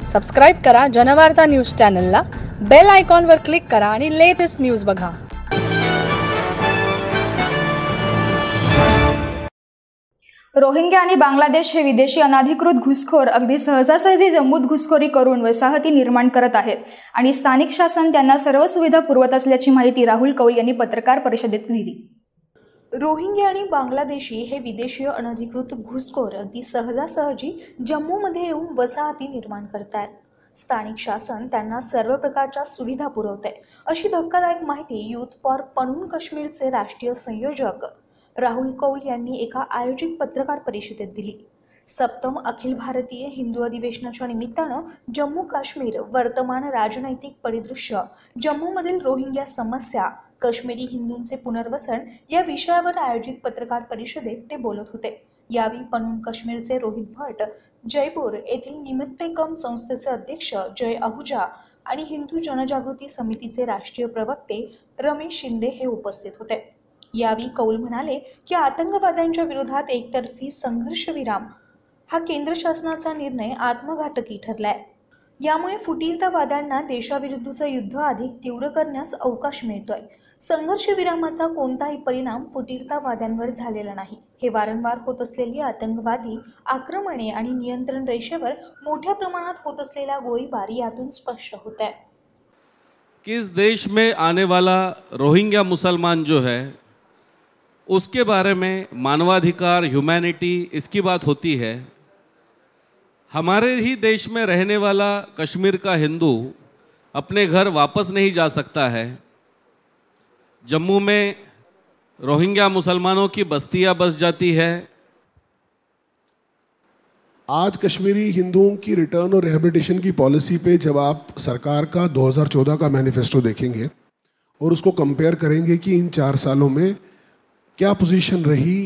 Subscribe करा Janvarta news चॅनलला, bell आयकॉनवर क्लिक करा आणि लेटेस्ट न्यूज बघा. रोहिंग्या आणि बांगलादेश हे विदेशी अनधिकृत घुसखोर अगदी सहजासहजी जम्मूत घुसखोरी करून वसाहती निर्माण करत आहेत आणि स्थानिक शासन त्यांना सर्व सुविधा पुरवत असल्याची माहिती राहुल कौल यांनी पत्रकार परिषदेत दिली. रोहिंग्या आणि बांगलादेशी हे विदेशी अनधिकृत घुसखोर अगदी सहजासहजी जम्मूमध्ये येऊन वसाहती निर्माण करतायत. स्थानिक शासन त्यांना सर्व प्रकारच्या सुविधा पुरवते, अशी धक्कादायक माहिती यूथ फॉर पनून काश्मीरचे राष्ट्रीय संयोजक राहुल कौल यांनी एका आयोजित पत्रकार परिषदेत दिली. सप्तम अखिल भारतीय हिंदू अधिवेशनाच्या निमित्तानं जम्मू काश्मीर वर्तमान राजनैतिक परिदृश्य, जम्मूमधील रोहिंग्या समस्या, काश्मीरी हिंदूंचे पुनर्वसन या विषयावर आयोजित पत्रकार परिषदेत ते बोलत होते. यावेळी पनून काश्मीरचे रोहित भट, जयपूर येथील निमित्तेकम संस्थेचे अध्यक्ष जय अहुजा आणि हिंदू जनजागृती समितीचे राष्ट्रीय प्रवक्ते रमेश शिंदे हे उपस्थित होते. यावेळी कौल म्हणाले की आतंकवाद्यांच्या विरोधात एकतर्फी संघर्ष विराम हा केंद्र शासनाचा निर्णय आत्मघातकी ठरलाय. यामुळे फुटीरतावाद्यांना देशाविरुद्धचं युद्ध अधिक तीव्र करण्यास अवकाश मिळतोय. संघर्ष विरामाचा कोणताही परिणाम फुटीरतावाद्यांवर झालेला नाही. हे वारंवार होत असलेली आतंकवादी आक्रमणे आणि नियंत्रण रेषेवर मोठ्या प्रमाणात होत असलेला गोळीबार यातून स्पष्ट होत है कि इस देश में आने वाला रोहिंग्या मुसलमान जो है उसके बारे में मानवाधिकार, ह्यूमैनिटी, इसकी बात होती है. हमारे ही देश में रहने वाला कश्मीर का हिंदू अपने घर वापस नहीं जा सकता है. जम्मू में रोहिंग्या मुसलमानों की बस्तियां बस जाती है. आज कश्मीरी हिंदुओं की रिटर्न और रिहैबिलिटेशन की पॉलिसी पे जब आप सरकार का 2014 का मैनिफेस्टो देखेंगे और उसको कंपेयर करेंगे कि इन 4 सालों में क्या पोजीशन रही,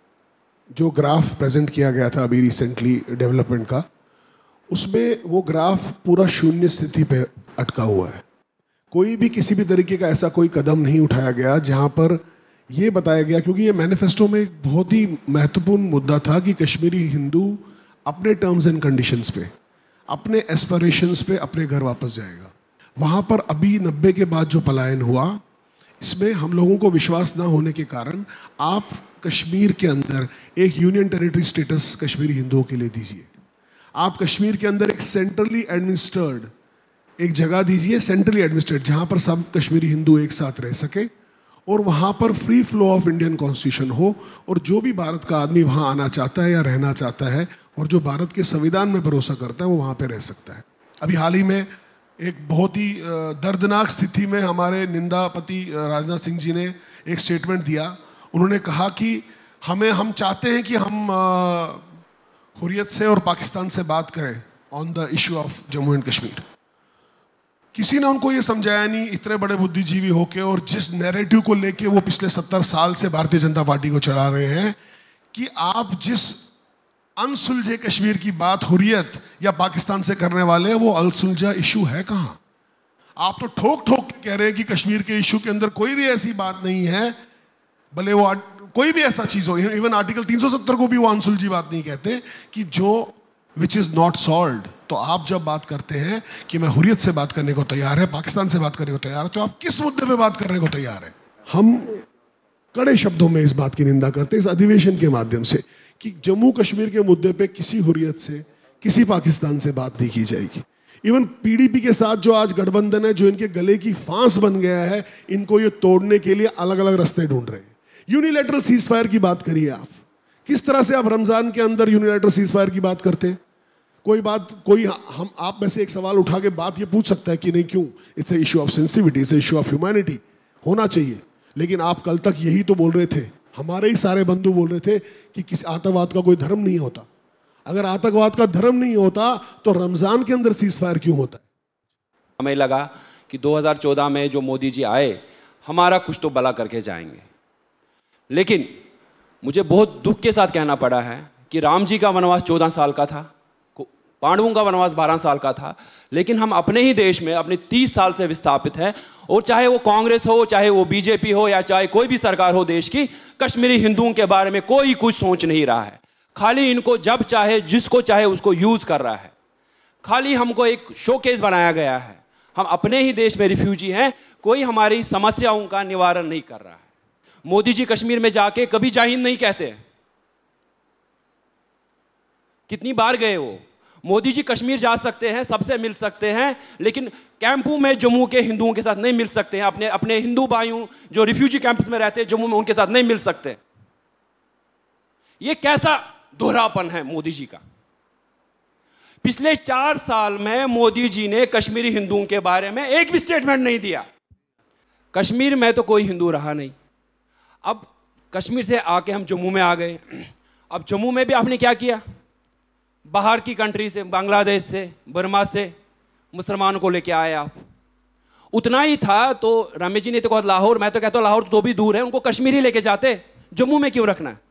जो ग्राफ प्रेजेंट किया गया था अभी रिसेंटली डेवलपमेंट का, उसमें वो ग्राफ पूरा शून्य स्थिति पे अटका हुआ है. कोई भी किसी भी तरीके का ऐसा कोई कदम नहीं उठाया गया जहाँ पर ये बताया गया, क्योंकि ये मैनिफेस्टो में एक बहुत ही महत्वपूर्ण मुद्दा था कि कश्मीरी हिंदू अपने टर्म्स एंड कंडीशंस पे, अपने एस्पिरेशंस पे अपने घर वापस जाएगा. वहाँ पर अभी 90 के बाद जो पलायन हुआ, इसमें हम लोगों को विश्वास ना होने के कारण आप कश्मीर के अंदर एक यूनियन टेरिटरी स्टेटस कश्मीरी हिंदुओं के लिए दीजिए. आप कश्मीर के अंदर एक सेंट्रली एडमिनिस्ट्रेड एक जगह दीजिए, सेंट्रली एडमिनिस्ट्रेड, जहाँ पर सब कश्मीरी हिंदू एक साथ रह सके और वहाँ पर free flow of Indian constitution हो और जो भी भारत का आदमी वहाँ आना चाहता है या रहना चाहता है और जो भारत के संविधान में भरोसा करता है वो वहाँ पर रह सकता है. अभी हाल ही में एक बहुत ही दर्दनाक स्थिति में हमारे निंदापति राजनाथ सिंह जी ने एक स्टेटमेंट दिया. उन्होंने कहा कि हम चाहते हैं कि हम हुर्रियत से और पाकिस्तान से बात करें on the issue of Jammu and Kashmir. किसी ने उनको ये समझाया नहीं, इतने बड़े बुद्धिजीवी होके, और जिस नैरेटिव को लेके वो पिछले 70 साल से भारतीय जनता पार्टी को चला रहे हैं कि आप जिस अनसुलझे कश्मीर की बात हुर्रियत या पाकिस्तान से करने वाले हैं, वो अनसुलझा इशू है कहाँ. आप तो ठोक ठोक कह रहे हैं कि कश्मीर के इशू के अंदर कोई भी ऐसी बात नहीं है, भले वो कोई भी ऐसा चीज हो, इवन आर्टिकल 370 को भी वो अनसुलझी बात नहीं कहते कि जो विच इज नॉट सॉल्व्ड. तो आप जब बात करते हैं कि मैं हुर्रियत से बात करने को तैयार है, पाकिस्तान से बात करने को तैयार है, तो आप किस मुद्दे पे बात करने को तैयार है. हम कड़े शब्दों में इस बात की निंदा करते हैं इस अधिवेशन के माध्यम से कि जम्मू कश्मीर के मुद्दे पे किसी हुर्रियत से, किसी पाकिस्तान से बात नहीं की जाएगी. इवन पीडीपी के साथ जो आज गठबंधन है, जो इनके गले की फांस बन गया है, इनको ये तोड़ने के लिए अलग अलग रास्ते ढूंढ रहे हैं. यूनिलैटरल सीज फायर की बात करिए आप. किस तरह से आप रमजान के अंदर यूनिलैटरल सीज फायर की बात करते हैं? कोई हम आप में से एक सवाल उठा के बात ये पूछ सकता है कि नहीं, क्यों? It's a issue of sensitivity, it's a issue of humanity, होना चाहिए. लेकिन आप कल तक यही तो बोल रहे थे, हमारे ही सारे बंधु बोल रहे थे कि किसी आतंकवाद का कोई धर्म नहीं होता. अगर आतंकवाद का धर्म नहीं होता तो रमजान के अंदर सीज फायर क्यों होता है? हमें लगा कि 2014 में जो मोदी जी आए, हमारा कुछ तो भला करके जाएंगे. लेकिन मुझे बहुत दुख के साथ कहना पड़ा है कि राम जी का वनवास 14 साल का था, पांडवों का वनवास 12 साल का था, लेकिन हम अपने ही देश में अपने 30 साल से विस्थापित हैं. और चाहे वो कांग्रेस हो, चाहे वो बीजेपी हो, या चाहे कोई भी सरकार हो देश की, कश्मीरी हिंदुओं के बारे में कोई कुछ सोच नहीं रहा है. खाली इनको जब चाहे जिसको चाहे उसको यूज कर रहा है. खाली हमको एक शोकेस बनाया गया है। हम अपने ही देश में रिफ्यूजी हैं, कोई हमारी समस्याओं का निवारण नहीं कर रहा है। मोदी जी कश्मीर में जाके कभी जय हिंद नहीं कहते हैं। कितनी बार गए वो? मोदी जी कश्मीर जा सकते हैं, सबसे मिल सकते हैं, लेकिन कैंपों में जम्मू के हिंदुओं के साथ नहीं मिल सकते हैं। अपने अपने हिंदू भाइयों जो रिफ्यूजी कैंप्स में रहते हैं जम्मू में, उनके साथ नहीं मिल सकते। ये कैसा दोहरापन है मोदी जी का? पिछले 4 साल में मोदी जी ने कश्मीरी हिंदुओं के बारे में एक भी स्टेटमेंट नहीं दिया। कश्मीर में तो कोई हिंदू रहा नहीं। अब कश्मीर से आके हम जम्मू में आ गए। अब जम्मू में भी आपने क्या किया? बाहर की कंट्री से, बांग्लादेश से, बर्मा से मुसलमानों को लेके आए आप। उतना ही था तो रमेश जी ने तो कहा लाहौर, मैं तो कहता हूँ लाहौर तो भी दूर है, उनको कश्मीर ही लेके जाते, जम्मू में क्यों रखना है?